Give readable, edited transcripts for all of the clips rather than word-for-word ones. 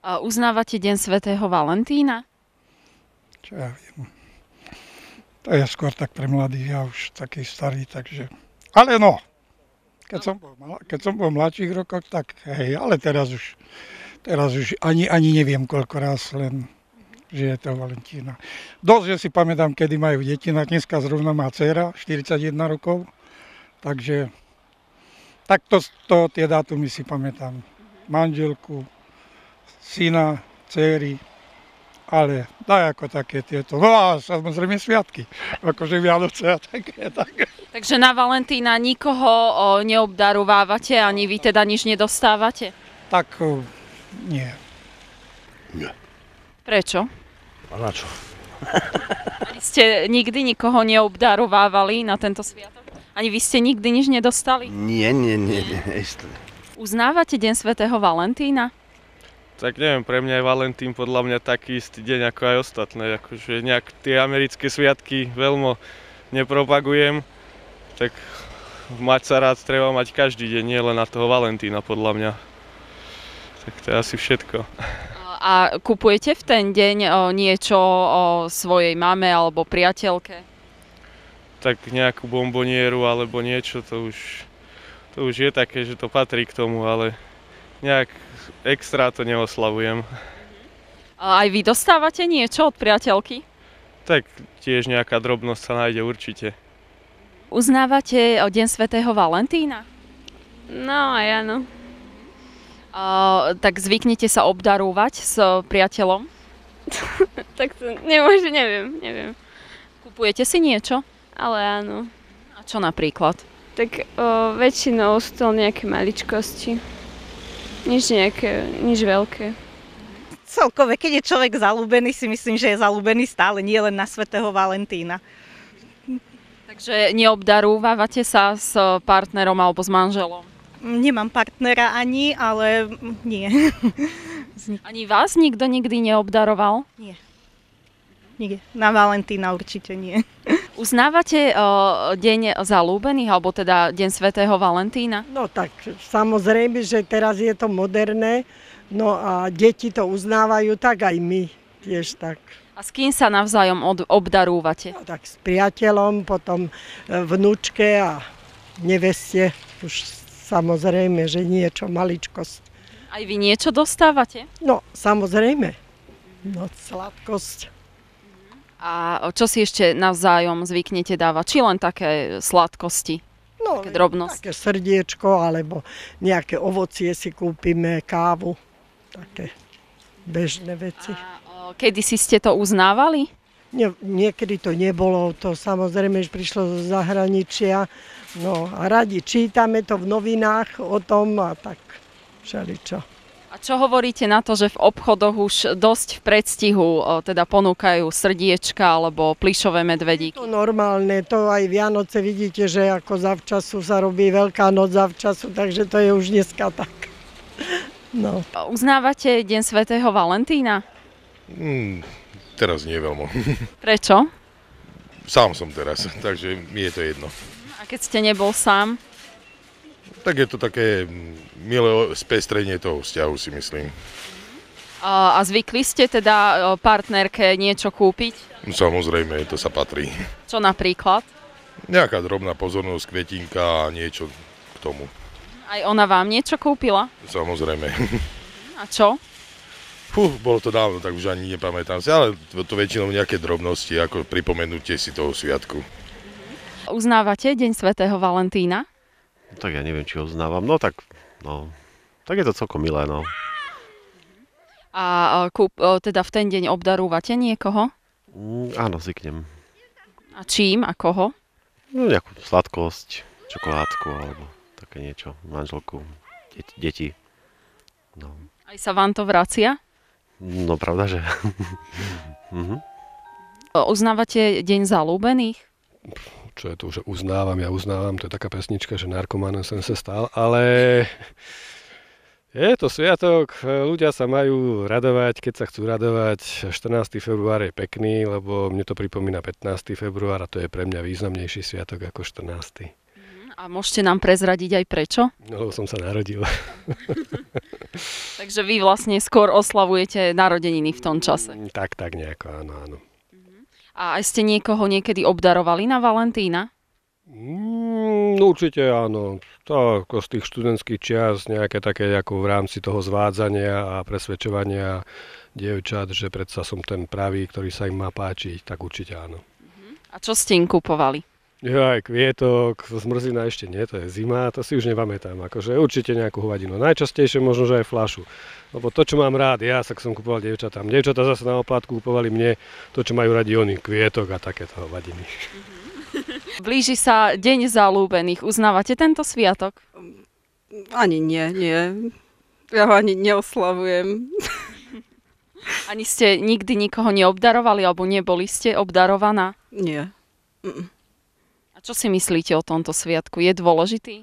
A uznávate Deň svätého Valentína? Čo ja viem. To je skôr tak pre mladých, ja už taký starý, takže... Ale no, keď som bol v mladších rokoch, tak hej, ale teraz už ani neviem koľko raz, len že je to Valentína. Dosť, že si pamätám, kedy majú deti, na dneska zrovna má dcera, 41 rokov, takže takto tie dátumy si pamätám. Manželku, syna, dcery, ale daj ako také tieto. No a samozrejme sviatky, akože Vianoce a také. Takže na Valentína nikoho neobdarúvávate, ani vy teda nič nedostávate? Tak nie. Nie. Prečo? A na čo? Ani ste nikdy nikoho neobdarúvávali na tento sviatok? Ani vy ste nikdy nič nedostali? Nie, istotne. Uznávate Deň svätého Valentína? Tak neviem, pre mňa je Valentín podľa mňa taký istý deň ako aj ostatné. Akože nejak tie americké sviatky veľmi nepropagujem, tak mať sa rád treba mať každý deň, nie len na toho Valentína podľa mňa. Tak to je asi všetko. A kupujete v ten deň niečo o svojej mame alebo priateľke? Tak nejakú bombonieru alebo niečo, to už je také, že to patrí k tomu, ale nejak extra to neoslavujem. A aj vy dostávate niečo od priateľky? Tak tiež nejaká drobnosť sa nájde určite. Uznávate Deň svätého Valentína? No aj áno. Tak zvyknete sa obdarúvať s priateľom? Tak to neviem. Kupujete si niečo? Ale áno. A čo napríklad? Tak väčšinou sú to nejaké maličkosti. Nič veľké. Celkové, keď je človek zalúbený, si myslím, že je zalúbený stále, nie len na svätého Valentína. Takže neobdarúvate sa s partnerom alebo s manželom? Nemám partnera ani, ale nie. Ani vás nikto nikdy neobdaroval? Nie. Na Valentína určite nie. Uznávate Deň zalúbených, alebo teda Deň svätého Valentína? No tak samozrejme, že teraz je to moderné, no a deti to uznávajú, tak aj my tiež tak. A s kým sa navzájom obdarúvate? No, tak s priateľom, potom vnúčke a neveste, už samozrejme, že niečo, maličkosť. Aj vy niečo dostávate? No, samozrejme, no sladkosť. A čo si ešte navzájom zvyknete dávať? Či len také sladkosti? No, také drobnosti? Také srdiečko, alebo nejaké ovocie si kúpime, kávu, také bežné veci. A kedysi ste to uznávali? Niekedy to nebolo, to samozrejme, že prišlo zo zahraničia. No a radi čítame to v novinách o tom a tak všeličo. A čo hovoríte na to, že v obchodoch už dosť v predstihu teda ponúkajú srdiečka alebo plyšové medvedíky? To normálne, to aj Vianoce vidíte, že ako zavčasu sa robí Veľká noc zavčasu, takže to je už dneska tak. No. Uznávate Deň svätého Valentína? Teraz nie veľmi. Prečo? Sám som teraz, takže mi je to jedno. A keď ste nebol sám? Tak je to také milé spestrenie toho vzťahu, si myslím. A zvykli ste teda partnerke niečo kúpiť? Samozrejme, to sa patrí. Čo napríklad? Nejaká drobná pozornosť, kvetinka a niečo k tomu. Aj ona vám niečo kúpila? Samozrejme. A čo? Bolo to dávno, tak už ani nepamätám si, ale to väčšinou nejaké drobnosti, ako pripomenutie si toho sviatku. Uznávate Deň svätého Valentína? Tak ja neviem, či ho uznávam. No tak je to celkom milé, no. A teda v ten deň obdarúvate niekoho? Áno, zvyknem. A čím a koho? No nejakú sladkosť, čokoládku alebo také niečo, manželku, deti. No. Aj sa vám to vracia? No pravda, že. Uznávate Deň zalúbených? Čo je to, že ja uznávam, to je taká pesnička, že narkománom som sa stal, ale je to sviatok, ľudia sa majú radovať, keď sa chcú radovať. 14. február je pekný, lebo mne to pripomína 15. február a to je pre mňa významnejší sviatok ako 14. A môžete nám prezradiť aj prečo? No, lebo som sa narodil. Takže vy vlastne skôr oslavujete narodeniny v tom čase. Tak nejako, áno, áno. A aj ste niekoho niekedy obdarovali na Valentína? Určite áno. To ako z tých študentských čias nejaké také ako v rámci toho zvádzania a presvedčovania dievčat, že predsa som ten pravý, ktorý sa im má páčiť, tak určite áno. A čo ste im kupovali? Aj kvietok, zmrzlina ešte nie, to je zima, to si už nepamätám. Akože určite nejakú hovadinu. Najčastejšie možno, že aj fľašu. Lebo to, čo mám rád, ja sa som kupoval dievčatám. Dievčatá zase na oplátku kupovali mne to, čo majú radi oni, kvietok a takéto hovadiny. Blíži sa Deň zalúbených. Uznávate tento sviatok? Ani nie. Ja ho ani neoslavujem. Ani ste nikdy nikoho neobdarovali, alebo neboli ste obdarovaná? Nie. A čo si myslíte o tomto sviatku? Je dôležitý?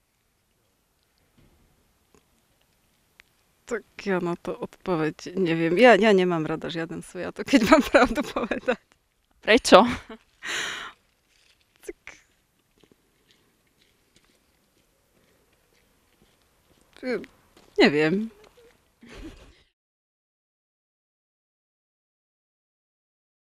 Tak ja na to odpoveď neviem. Ja nemám rada žiaden sviatok, keď mám pravdu povedať. Prečo? Neviem.